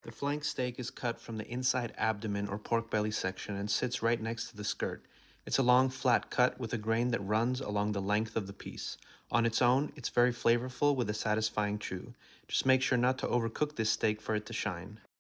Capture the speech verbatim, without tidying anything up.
The flank steak is cut from the inside abdomen or pork belly section and sits right next to the skirt. It's a long, flat cut with a grain that runs along the length of the piece. On its own, it's very flavorful with a satisfying chew. Just make sure not to overcook this steak for it to shine.